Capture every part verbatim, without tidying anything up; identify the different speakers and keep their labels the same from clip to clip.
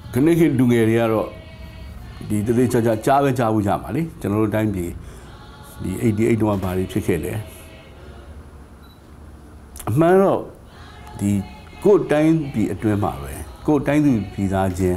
Speaker 1: ခဏခေလူငယ်တွေကတော့ဒီတသေးချာချာကြားပဲကြားဘူးကြပါလေကျွန်တော်တို့တိုင်းပြည်ဒီeighty-eightတုန်းကဘာတွေဖြစ်ခဲ့လဲအမှန်တော့ဒီကိုယ်တိုင်းပြည်အတွင်းမှာပဲကိုယ်တိုင်းသူပြည်သားချင်း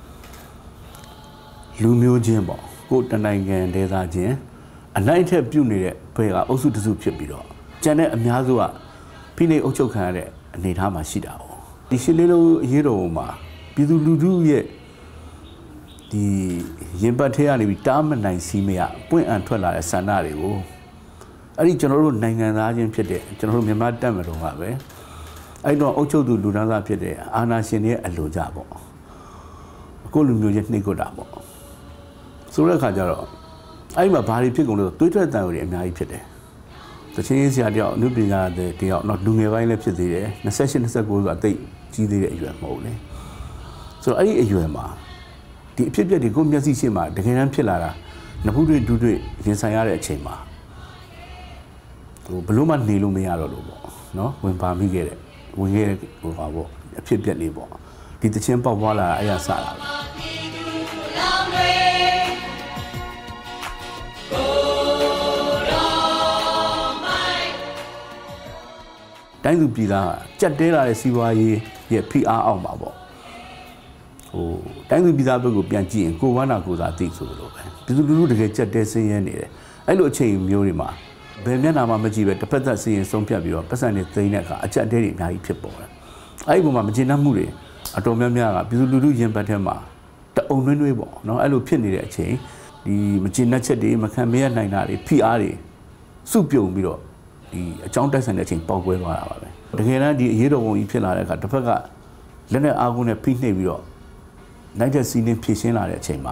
Speaker 1: လူမျိုးချင်းပေါ့ကိုယ်တနိုင်ငံဒေသချင်းအနိုင်ထက်ပြုတ်နေတဲ့ဘယ်ကအုပ်စုတစုဖြစ်ပြီးတော့ကျန်တဲ့အများစုကဖိနှိပ်အုပ်ချုပ်ခံရတဲ့အနေအထားမှာရှိတာ哦ဒီရှစ်လေးလုံးအရေးတော်မှာပြည်သူလူထုရဲ့ဒီရင်ပတ်ထဲကနေပြီးတားမနိုင်စီးမရပွင့်အံထွက်လာတဲ့ဆန္ဒတွေကိုအဲ့ဒီကျွန်တော်တို့နိုင်ငံသားချင်းဖြစ်တဲ့ကျွန်တော်တို့မြန်မာတပ်မတော်ကပဲအဲ့တော့အုပ်ချုပ်သူလူသားသားဖြစ်တဲ့အာဏာရှင်တွေရဲ့အလိုကြပေါ့အခုလူမျိုးချင်းနှိပ်ကွတာပေါ့ဆိုတဲ့အခါကျတော့အဲ့မှာဘာတွေဖြစ်ကုန်လို့တွေးထွက်တန်တွေအများကြီးဖြစ်တယ်တချင်းဆရာတယောက်အနုပညာတဲ့တယောက်တော့လူငယ်ပိုင်းလည်းဖြစ်သေးတယ်twenty-eight twenty-nineဆိုတာတိတ်ကြီးသေးတဲ့အရွယ်မဟုတ်လေဆိုတော့အဲ့ဒီအရွယ်မှာဒီအဖြစ်အပျက်တွေကိုမျက်စိရှေ့မှာတကယ်တမ်းဖြစ်လာတာနှစ်ခုတွေ့ဒုတွေ့ရင်ဆိုင်ရတဲ့အချိန်မှာဟိုဘလို့မှနေလို့မရတော့လို့ပေါ့နော်ဝင်ပါမိခဲ့တဲ့ဝင်ခဲ့တဲ့ဟိုပါပေါ့အဖြစ်အပျက်လေးပေါ့ဒီတချင်းပေါက်ပွားလာတာအဲ့ရစတာပဲတိုင်းသူပြည်သားကြက်တဲလာတဲ့စီးပွားရေးရဲ့ဖိအားအောက်မှာပေါ့ဟိုတိုင်းသူပြည်သားဘက်ကိုပြန်ကြည့်ရင်ကိုဝမ်းနာကိုသာသိဆိုလို့ပဲပြည်သူလူထုတကယ်ကြက်တဲဆင်းရဲနေတယ်အဲ့လိုအချိန်မျိုးတွေမှာဘယ်မျက်နှာမှမကြည့်ပဲတစ်ဖက်သက်ဆင်းရဲဆုံးဖြတ်ပြီးတော့ပတ်စံတွေသိမ်းတဲ့အခါအကြက်တဲတွေအများကြီးဖြစ်ပေါ်တယ်အဲ့ဒီပုံမှာမကျေနပ်မှုတွေအတော်များများကပြည်သူလူထုရင်ပတ်ထဲမှာတအုံနှွှင်းနှွှင်းပေါ့နော်အဲ့လိုဖြစ်နေတဲ့အချိန်ဒီမကျေနပ်ချက်တွေမခံမရနိုင်တာတွေဖိအားတွေစုပြုံပြီးတော့ဒီအကြောင်းတိုက်ဆိုင်တဲ့အချိန်ပေါက်ကွဲသွားတာပါပဲတကယ်တမ်းဒီအရေးတော်ပုံကြီးဖြစ်လာတဲ့အခါတစ်ဖက်ကလက်နဲ့အားကိုးနဲ့ဖိနှိပ်ပြီးတော့နိုင်တဲ့စီးနှင်းဖြည့်ရှင်းလာတဲ့အချိန်မှာ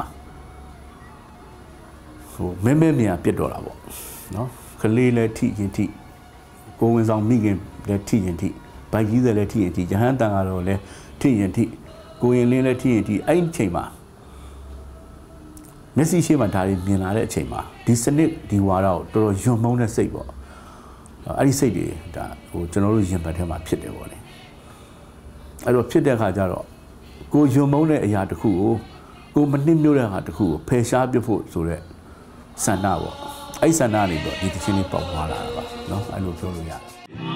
Speaker 1: ဟိုမဲမဲမြန်ပြတ်တော့တာပေါ့နော်ကလေးလည်းထိရင်ထိကိုဝင်ဆောင်မိခင်လည်းထိရင်ထိဘိုက်ကြီးလည်းထိရင်ထိရဟန်းတန်ကတော့လည်းထိရင်ထိကိုရင်လင်းလည်းထိရင်ထိအဲ့ဒီအချိန်မှာမျက်စိရှိမှဒါတွေမြင်လာတဲ့အချိန်မှာဒီစနစ်ဒီဝါဒကိုတော်တော်ယွံမုန်းတဲ့စိတ်ပေါ့အဲ့ဒီစိတ်တွေဒါဟိုကျွန်တော်တို့ရင်ပတ်ထဲမှာဖြစ်တယ်ပေါ့လေအဲ့တော့ဖြစ်တဲ့အခါကျတော့ကိုယွံမုန်းတဲ့အရာတစ်ခုကိုကိုမနှိမ့်မြို့တဲ့အခါတစ်ခုကိုဖယ်ရှားပြဖို့ဆိုတဲ့ဆန္ဒပေါ့အဲ့ဆန္ဒနေတော့ဒီတခြင်းလေးပေါက်သွားလာတာပါเนาะအဲ့လိုပြောလို့ရတယ်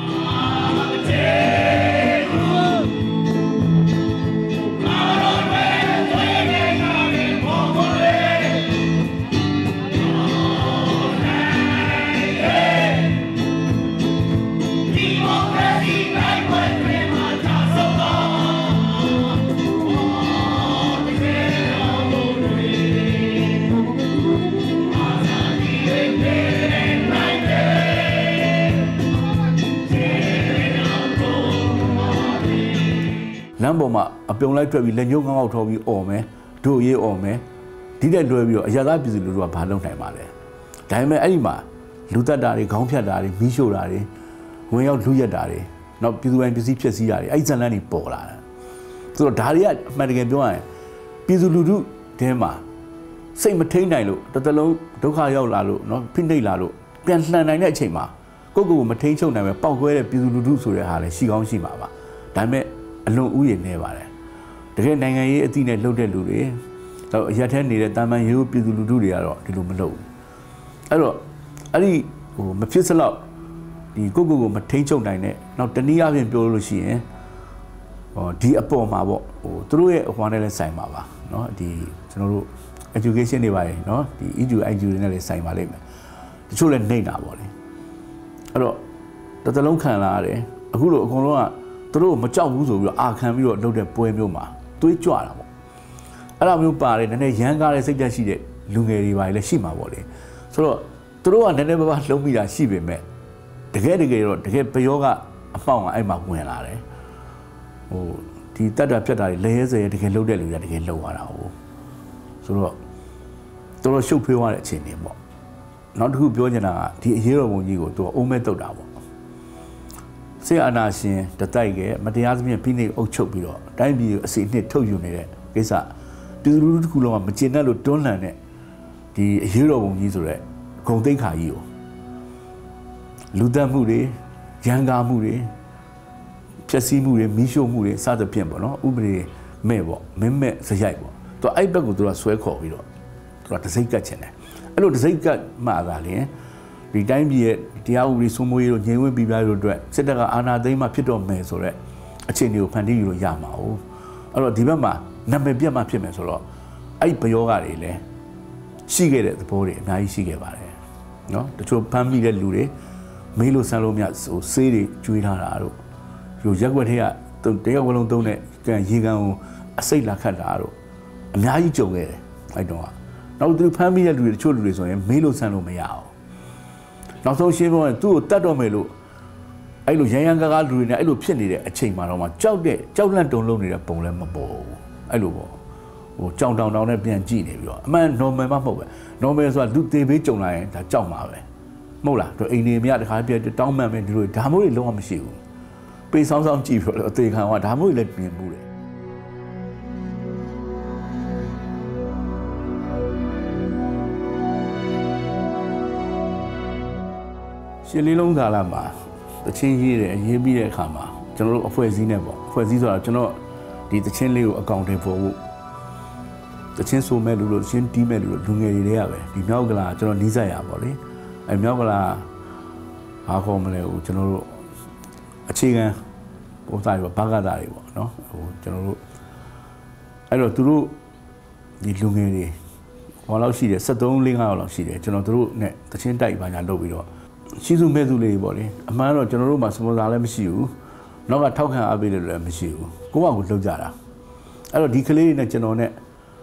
Speaker 1: လမ်းပေါ်မှာအပြုံလိုက်တွေ့ပြီးလက်ညှိုးငေါက်ထောပြီးអော်မယ်တို့ရေးអော်မယ်ဒီတဲ့လွှဲပြီးတော့အရသာပြည်သူလူထုကဘာလုပ်နိုင်ပါလဲဒါပေမဲ့အဲ့ဒီမှာလူတက်တာတွေခေါင်းဖြတ်တာတွေမီးရှို့တာတွေဝင်ရောက်လူရက်တာတွေနောက်ပြည်သူပိုင်းပစ္စည်းဖြည့်ဆည်းတာတွေအဲ့ဒီဇလန်းတွေပေါ်လာတယ်ဆိုတော့ဒါတွေကအမှန်တကယ်ပြောရရင်ပြည်သူလူထုတဲမှာစိတ်မထိန်နိုင်လို့တစ်သလုံးဒုက္ခရောက်လာလို့เนาะဖိနှိပ်လာလို့ပြန်လှန်နိုင်တဲ့အချိန်မှာကိုယ့်ကိုယ်ကိုမထိန်ချုပ်နိုင်ပဲပောက်ကွဲတဲ့ပြည်သူလူထုဆိုတဲ့ဟာလည်းရှိကောင်းရှိမှာပါဒါပေမဲ့အလွန်ဥယျာဉ်နေပါတယ်တကယ်နိုင်ငံရေးအသည့်နဲ့လှုပ်တဲ့လူတွေတော့အရက်ထဲနေတဲ့တာမန်ရိုးပြည်သူလူထုတွေကတော့ဒီလိုမလုပ်ဘူးအဲ့တော့အဲ့ဒီဟိုမဖြစ်စလောက်ဒီကိုကိုကိုမထိန်ချုပ်နိုင်တဲ့နောက်တနည်းအားဖြင့်ပြောလို့ရှိရင်ဟောဒီအပေါ်မှာပေါ့ဟိုသူတို့ရဲ့အဟွာနဲ့လည်းဆိုင်ပါပါเนาะဒီကျွန်တော်တို့ education တွေပါတယ်เนาะဒီ E D U I D U တွေနဲ့လည်းဆိုင်ပါလိမ့်မယ်တချို့လည်းနှိမ့်တာပေါ့လေအဲ့တော့တစ်သလုံးခံလာရတယ်အခုလိုအကုန်လုံးကသူတို့မကြောက်ဘူးဆိုပြီးတော့အာခံပြီးတော့လုပ်တဲ့ပွဲမျိုးမှာသွေးကြွတာပေါ့အဲ့လိုမျိုးပါတယ်နည်းနည်းရမ်းကားတဲ့စိတ်ဓာတ်ရှိတဲ့လူငယ်တွေပါလည်းရှိမှာပေါ့လေဆိုတော့သူတို့ကနည်းနည်းပါးပါးလုံးမိတာရှိပေမဲ့တကယ်တကယ်တော့တကယ်ပယောကအပေါင်ကအဲ့မှာဝင်လာတယ်ဟိုဒီတတ်တာဖြတ်တာတွေလဲရဲစဲတကယ်လုပ်တဲ့လူတွေတကယ်လုပ်ရတာဟုတ်ဆိုတော့တော်တော်ရှုပ်ဖွေးသွားတဲ့အခြေအနေပေါ့နောက်တစ်ခုပြောချင်တာကဒီအရေးတော်ပုံကြီးကိုသူကအိုးမဲတုတ်တာပေါ့ဆေးအာနာရှင်တတိုက်ရဲ့မတရားသဖြင့်ဖိနှိပ်အုပ်ချုပ်ပြီးတော့တိုင်းပြည်ကိုအစီအနှစ်ထုတ်ယူနေတဲ့ကိစ္စပြည်သူလူထုတစ်ခုလုံးကမကျေနပ်လို့တွန်းလှန်တဲ့ဒီအရေးတော်ပုံကြီးဆိုတဲ့ဂုံတိတ်ခါကြီးကိုလူသက်မှုတွေရန်ကားမှုတွေဖျက်ဆီးမှုတွေမီးရှို့မှုတွေစသဖြင့်ပေါ့နော်ဥပဒေမဲ့ပေါ့မင်းမဲ့စရိုက်ပေါ့သူအဲ့ဘက်ကိုသူကဆွဲခေါ်ပြီးတော့သူကတစိမ့်ကတ်ချင်တယ်အဲ့လိုတစိမ့်ကတ်မှသာလင်ဒီတိုင်းပြည်ရဲ့တရားဥပဒေစိုးမိုးရေးတို့ငြိမ်ဝှက်ပြီးပြလို့အတွက်စစ်တပ်ကအာဏာသိမ်းမှဖြစ်တော့မယ်ဆိုတော့အခြေအနေကိုဖန်တီးယူလို့ရမှာ哦အဲ့တော့ဒီဘက်မှာနာမည်ပြတ်မှဖြစ်မယ်ဆိုတော့အဲ့ဘယောဂတွေလည်းရှိခဲ့တဲ့သဘောတွေအများကြီးရှိခဲ့ပါတယ်နော်တချို့ဖမ်းမိတဲ့လူတွေမေးလို့ဆန်းလို့မြဟိုဆေးတွေကျွေးထားတာတို့ဟိုရက်ွက်ထဲကတရက်ဝလုံးသုံးတဲ့ကန်ရေကန်ကိုအစိတ်လာခတ်တာတို့အများကြီးကြုံခဲ့တယ်အဲ့တော့နောက်သူဖမ်းမိတဲ့လူတွေတချို့လူတွေဆိုရင်မေးလို့ဆန်းလို့မရအောင်နောက်ဆုံးရှင်းပြောရင်သူ့ကိုတတ်တော့မယ်လို့အဲ့လိုရန်ရန်ကားကားလူတွေနဲ့အဲ့လိုဖြစ်နေတဲ့အချိန်မှာတော့မှကြောက်တဲ့ကြောက်လန့်တုန်လှုပ်နေတဲ့ပုံလည်းမပေါ်ဘူးအဲ့လိုပေါ့ဟိုကြောင်တောင်တောင်နဲ့ပြန်ကြည့်နေပြီးတော့အမှန် normal မဟုတ်ပဲ normal ဆိုတာလူသေးပေးကြုံလာရင်ဒါကြောက်မှာပဲမဟုတ်လားတို့အိမ်နေမြတခါပြတောင်းမှန်မယ်ဒီလိုဒါမျိုးတွေလုံးဝမရှိဘူးပေးဆောင်ဆောင်ကြည့်ပြီးတော့အသေးခံကဒါမျိုးတွေလည်းပြင်မှုတယ်ရှင်းလေးလုံးကာလမှာတချင်းရေးတယ်ရေးပြီးတဲ့အခါမှာကျွန်တော်တို့အဖွဲ့အစည်းနဲ့ပေါ့အဖွဲ့အစည်းဆိုတာကျွန်တော်ဒီတချင်းလေးကိုအကောင့်တွေပေါ်ဖို့တချင်းဆိုမဲ့လူလို့တချင်းတီးမဲ့လူလို့လူငယ်တွေတွေကပဲဒီမြောက်ကလာကျွန်တော်နီးစပ်ရပါလေအဲမြောက်ကလာအားခေါ်မလဲဟိုကျွန်တော်တို့အခြေခံပုံစံတွေဘာကတာတွေပေါ့နော်ဟိုကျွန်တော်တို့အဲ့တော့သူတို့ဒီလူငယ်တွေဟောလောက်ရှိတယ် seven လေးfiveလောက်ရှိတယ်ကျွန်တော်တို့နဲ့တချင်းတိုက်ပါညာလုပ်ပြီးတော့ရှိစုမဲ့သူလေးပေါ့လေအမှန်တော့ကျွန်တော်တို့မှာစပွန်ဆာလည်းမရှိဘူးနောက်ကထောက်ခံအားပေးတယ်လည်းမရှိဘူးကိုယ့်ဘာကိုလုပ်ကြတာအဲ့တော့ဒီကလေးတွေနဲ့ကျွန်တော်နဲ့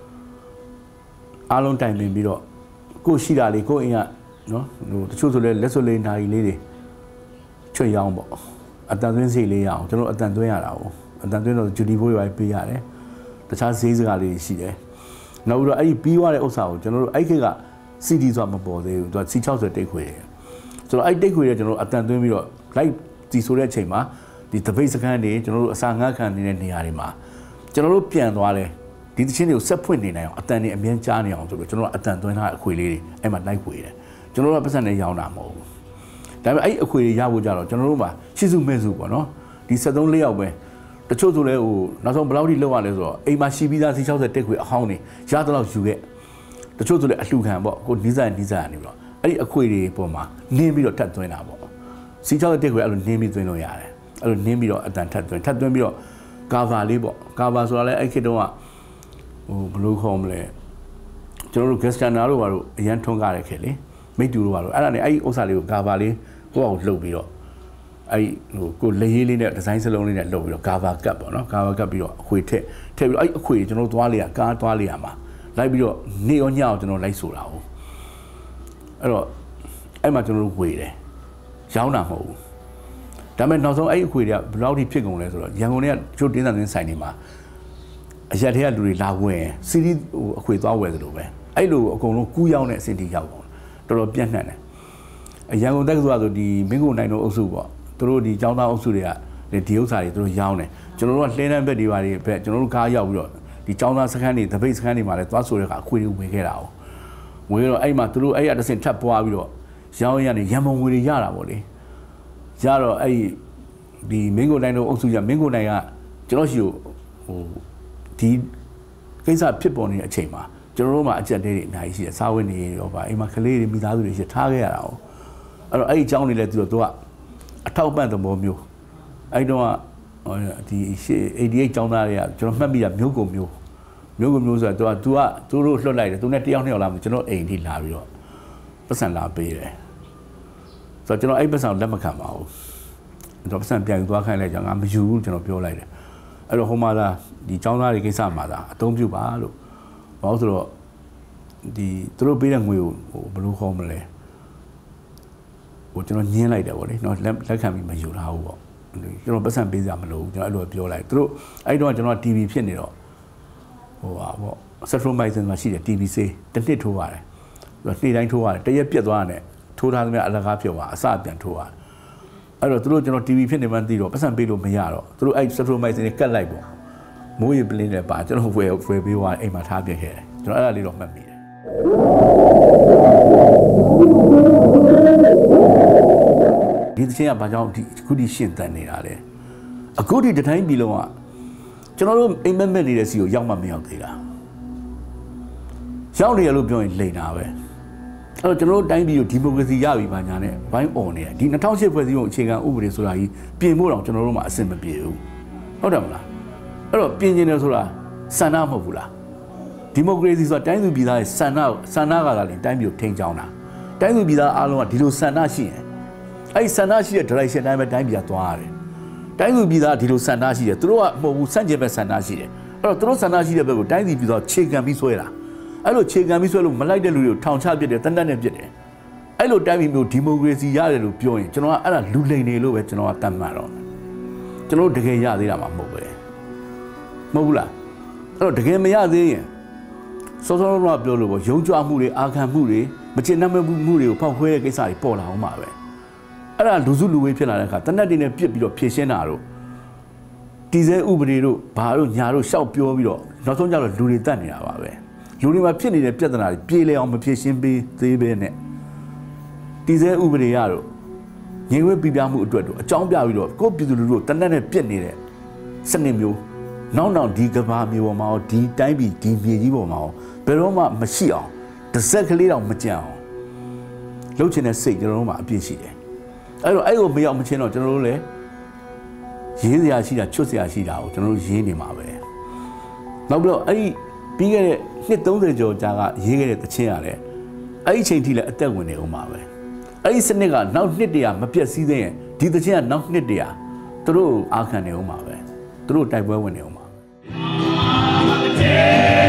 Speaker 1: အားလုံးတိုင်ပင်ပြီးတော့ကိုရှိတာလေးကိုအိမ်ကနော်ဟိုတချို့ဆိုလဲလက်စွပ်လေးနိုင်လေးတွေချွတ်ရောင်းပေါ့အတန်သွင်းစီလေးရအောင်ကျွန်တော်အတန်သွင်းရတာ哦အတန်သွင်းတော့ဂျူဒီဘိုးရွာပေးရတယ်တခြားဈေးစကားလေးရှိတယ်နောက်ပြီးတော့အဲ့ဒီပြီးသွားတဲ့ဥစ္စာကိုကျွန်တော်တို့အဲ့ခေတ်က စီ ဒီ ဆိုတာမပေါ်သေးဘူးသူက စီ sixtyတိတ်ခွေတယ်ဆိုတော့အဲ့တိတ်ခွေတွေကျွန်တော်တို့အတန်သွင်းပြီးတော့ live တီဆိုတဲ့အချိန်မှာဒီတပိတ်စကန်တွေကျွန်တော်တို့အစာငတ်ခံနေတဲ့နေရာတွေမှာကျွန်တော်တို့ပြန်သွားတယ်ဒီသချင်းတွေကိုဆက်ဖွင့်နေနိုင်အောင်အတန်တွေအမြဲကြားနေအောင်ဆိုပြီးကျွန်တော်တို့အတန်သွင်းထားတဲ့အခွေလေးတွေအဲ့မှာ live ခွေတယ်ကျွန်တော်တို့ကပတ်စံနဲ့ရောင်းတာမဟုတ်ဘူးဒါပေမဲ့အဲ့အခွေတွေရဖို့ကြတော့ကျွန်တော်တို့မှာရှိစုမဲ့စုပေါ့နော်ဒီsevenလေးယောက်ပဲတချို့ဆိုလဲဟိုနောက်ဆုံးဘယ်လောက်ထိလောက်ရလဲဆိုတော့အိမ်မှာရှိပြီးသားစီsixtyတက်ခွေအဟောင်းနေရတော့ယူခဲ့တချို့ဆိုလဲအလှခံပေါ့ကိုနီးစားနီးစားနေပြီးတော့အဲ့ဒီအခွေတွေပေါ်မှာနင်းပြီးတော့ထပ်သွင်းတာပေါ့စီsixtyတက်ခွေအဲ့လိုနင်းပြီးသွင်းလို့ရတယ်အဲ့လိုနင်းပြီးတော့အတန်ထပ်သွင်းထပ်သွင်းပြီးတော့ကာဗာလေးပေါ့ကာဗာဆိုတာလဲအဲ့ခေတ်တုန်းကဟိုဘယ်လိုခေါ်မလဲကျွန်တော်တို့ guest channel တို့ဘာလို့အရန်ထွန်းကားရခဲ့လေမိတူတို့ဘာလို့အဲ့ဒါနဲ့အဲ့ဒီဥစ္စာလေးကိုကာဗာလေးကိုယ့်အောင်လှုပ်ပြီးတော့အဲ့ဟိုကိုလေရေးလေးနဲ့ဒီဇိုင်းစလုံးလေးနဲ့လှုပ်ပြီးတော့ကာဗာကတ်ပေါ့နော်ကာဗာကတ်ပြီးတော့အခွေထက်ထည့်ပြီးတော့အဲ့အခွေကျွန်တော်သွားလေးကကားသွားလေးရမှာလိုက်ပြီးတော့နေရောညအောင်ကျွန်တော်လိုက်ဆိုတာဟုတ်အဲ့တော့အဲ့မှာကျွန်တော်တို့ဝေတယ်ရောင်းတာမဟုတ်ဘူးဒါပေမဲ့နောက်ဆုံးအဲ့အခွေတွေကဘယ်လောက်ထိဖြစ်ကုန်လဲဆိုတော့ရန်ကုန်တွေကချို့တင်းတန်တင်းဆိုင်တွေမှာအရက်တွေကလူတွေလာဝင်စီရီဟိုအခွေသွားဝယ်သလိုပဲအဲ့လိုအကုန်လုံးကူးရောက်တဲ့အဆင့်ထိရောက်ကုန်တော်တော်ပြန့်နှံ့တယ်ရန်ကုန်တက္ကသိုလ်ဆိုဒီမင်းကိုနိုင်တို့အုပ်စုပေါ့သူတို့ဒီကျောင်းသားအုပ်စုတွေကဒီဥစ္စာတွေသူတို့ရောင်းတယ်ကျွန်တော်တို့ကလှဲတန်းဘက်တွေပါတွေဘက်ကျွန်တော်တို့ကားရောက်ပြီးတော့ဒီကျောင်းသားစခန်းတွေတပိတ်စခန်းတွေမှာလည်းသွားဆိုတဲ့အခါအခွေတွေဝယ်ခဲ့တာ哦ဝယ်တော့အဲ့မှာသူတို့အဲ့ရတစ်ဆင့်ထပ်ပွားပြီးတော့ရောင်းရနေရန်မုံငွေတွေရတာပေါ့လေရတော့အဲ့ဒီမင်းကိုနိုင်တို့အုပ်စုကမင်းကိုနိုင်ကကျွန်တော်ရှိကိုဟိုဒီကိစ္စဖြစ်ပေါ်နေတဲ့အချိန်မှာကျွန်တော်တို့မှာအကြက်တဲတွေအများကြီးရှိတယ်စားဝတ်နေရောပါအိမ်မှာကလေးတွေမိသားစုတွေရှိထားခဲ့ရတာ哦အဲ့တော့အဲ့ဒီအကြောင်းတွေလည်းသူတို့ကအထောက်ပံ့သဘောမျိုးအဲ့တော့ဒီeighty-eightကျောင်းသားတွေကကျွန်တော်မှတ်မိတာမျိုးကုန်မျိုးမျိုးကုန်မျိုးဆိုတော့သူကသူကသူတို့လွှတ်လိုက်တယ်သူနဲ့တယောက်နှစ်ယောက်လာမှကျွန်တော်အိမ်ထိလာပြီးတော့ပတ်စံလာပေးတယ်ဆိုတော့ကျွန်တော်အဲ့ပတ်စံလက်မခံပါဘူးကျွန်တော်ပတ်စံပြန်ယူသွားခိုင်းလိုက်ကြငါမယူဘူးကျွန်တော်ပြောလိုက်တယ်အဲ့တော့ဟိုမှာလာဒီကျောင်းသားတွေကိစ္စမှာသာအသုံးပြုပါလို့ဘာလို့ဆိုတော့ဒီသူတို့ပေးတဲ့ငွေကိုဟိုဘယ်လိုခေါ်မလဲဟိုကျွန်တော်ညင်းလိုက်တယ်ဗောလေနော်လက်ခံပြီးမယူထားဘူးဗောကျွန်တော်ပတ်စံပေးစရာမလိုဘူးကျွန်တော်အဲ့လိုပြောလိုက်သူတို့အဲ့တော့ကျွန်တော် တီ ဗီ ဖြစ်နေတော့ဟိုပါဗော Centromycin မှာရှိတယ် တီ ဗီ ဆေးတစ်နှစ်ထိုးရတယ်သူကနေ့တိုင်းထိုးရတယ်တရက်ပြက်သွားတယ်ထိုးထားသမျှအလကားဖြစ်သွားအစပြန်ထိုးရတယ်အဲ့တော့သူတို့ကျွန်တော် တီ ဗီ ဖြစ်နေမှသိတော့ပတ်စံပေးလို့မရတော့သူတို့အဲ့ Centromycin နဲ့ကတ်လိုက်ပေါ့မိုးရေပလင်းနဲ့ပါကျွန်တော်ဝယ်ဝယ်ပေးသွားအိမ်မှာထားပြခဲ့တယ်ကျွန်တော်အဲ့ဒါလေးတော့မှတ်မိတယ်ဒီသချင်းကဘာကြောင့်ဒီအခုဒီရှင်းတန်နေတာလဲအခုဒီတတိုင်းပြည်လုံးကကျွန်တော်တို့အိမ်မက်မက်နေတဲ့စီကိုရောက်မှမရောက်သေးတာရောက်နေရလို့ပြောရင်လိန်တာပဲအဲ့တော့ကျွန်တော်တို့တိုင်းပြည်ကိုဒီမိုကရေစီရပြီပါညာနဲ့ဘိုင်းអော်နေတယ်ဒီ၂၀၀၈ဖွဲ့စည်းပုံအခြေခံဥပဒေဆိုတာကြီးပြင်ဖို့တော့ကျွန်တော်တို့မှအဆင်မပြေဘူးဟုတ်တယ်မလားအဲ့တော့ပြင်ကျင်တယ်ဆိုတာဆန္ဒမဟုတ်ဘူးလားဒီမိုကရေစီဆိုတာတိုင်းသူပြည်သားရဲ့ဆန္ဒဆန္ဒကလည်းတိုင်းပြည်ကိုထိန်းချောင်းတာတိုင်းသူပြည်သားအားလုံးကဒီလိုဆန္ဒရှိရင်အဲ့ဒီဆန္ဒရှိတဲ့ direction တိုင်းပဲတိုင်းပြည်ကသွားရတယ်တိုင်းသူပြည်သားဒီလိုဆန္ဒရှိတယ်သူတို့ကမဟုတ်ဘူးစန့်ကျင်ဘက်ဆန္ဒရှိတယ်အဲ့တော့သူတို့ဆန္ဒရှိတဲ့ဘက်ကိုတိုင်းသူပြည်သားခြေခံပြီးဆွဲတာအဲ့လိုခြေခံပြီးဆွဲလို့မလိုက်တဲ့လူတွေကိုထောင်ချပစ်တယ်တန်းတန်းနဲ့ပစ်တယ်အဲ့လိုတိုင်းပြည်မျိုးဒီမိုကရေစီရတယ်လို့ပြောရင်ကျွန်တော်ကအဲ့ဒါလူလိမ်နေလို့ပဲကျွန်တော်ကတတ်မှတ်တော့ကျွန်တော်တကယ်ရသေးတာမှမဟုတ်ပဲမဟုတ်ဘူးလားအဲ့တော့တကယ်မရသေးရင်စောစောတော့ပြောလို့ပေါ့ယုံကြည်မှုတွေအာခံမှုတွေမချစ်နှံ့မှုတွေကိုဖောက်ခွဲတဲ့ကိစ္စတွေပေါ်လာအောင်ပါပဲအဲ့ဒါလူစုလူဝေးဖြစ်လာတဲ့အခါတနက်တွေနဲ့ပြစ်ပြီးတော့ဖြည့်ရှင်းတာတို့တီစဲဥပဒေတို့ဘာတို့ညာတို့ရှောက်ပြောပြီးတော့နောက်ဆုံးကျတော့လူတွေတတ်နေတာပါပဲလူတွေမှာဖြစ်နေတဲ့ပြဿနာတွေပြေလည်အောင်မဖြည့်ရှင်းပေးသေးပဲနဲ့တီစဲဥပဒေရတို့ငြိမ်ဝဲပြပြမှုအတွက်တို့အကြောင်းပြပြီးတော့ကိုယ့်ပြည်သူလူထုတနက်နဲ့ပြစ်နေတဲ့စနစ်မျိုးနောက်နောက်ဒီကဘာမျိုးပေါ်မှာဒီတိုင်းပြည်ဒီမြေကြီးပေါ်မှာဘယ်တော့မှမရှိအောင်တစ်စက်ကလေးတော့မကြံအောင်လှုပ်ချင်တဲ့စိတ်ကျွန်တော်တို့မှာအပြည့်ရှိတယ်အဲ့တော့အဲ့ကိုမရောက်မချင်းတော့ကျွန်တော်တို့လည်းရေးစရာရှိတာချွတ်စရာရှိတာကိုကျွန်တော်တို့ရေးနေမှာပဲနောက်ပြီးတော့အဲ့ဒီပြီးခဲ့တဲ့နှစ်သုံးဆယ်ကျော်ကြာကရေးခဲ့တဲ့တခြင်းရတယ်အဲ့ဒီချိန်ထိလည်းအသက်ဝင်နေအောင်ပါပဲအဲ့ဒီစနစ်ကနောက်နှစ်တရာမပြတ်စည်းသေးရင်ဒီတခြင်းကနောက်နှစ်တရာသူတို့အာခံနေအောင်ပါပဲသူတို့တိုက်ပွဲဝင်နေအောင်ပါ